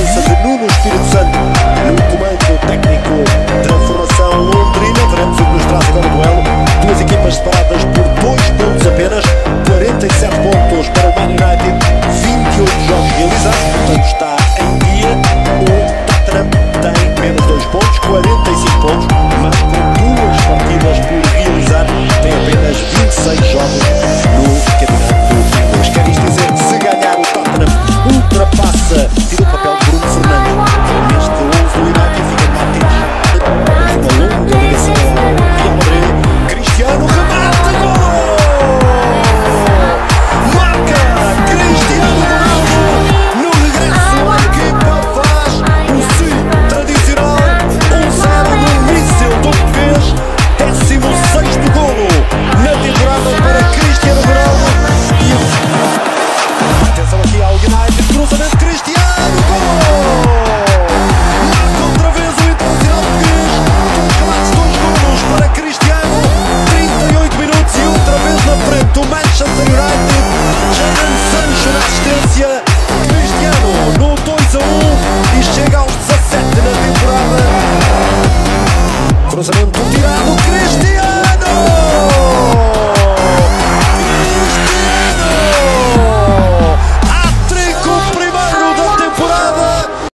presença de Nuno Espírito Santo no comando técnico da formação londrina. Veremos o que nos traz agora o duelo. Duas equipas separadas por 2 pontos apenas, 47 pontos para o Man United, 28 jogos realizados, portanto está em dia. O Tottenham tem menos 2 pontos, 45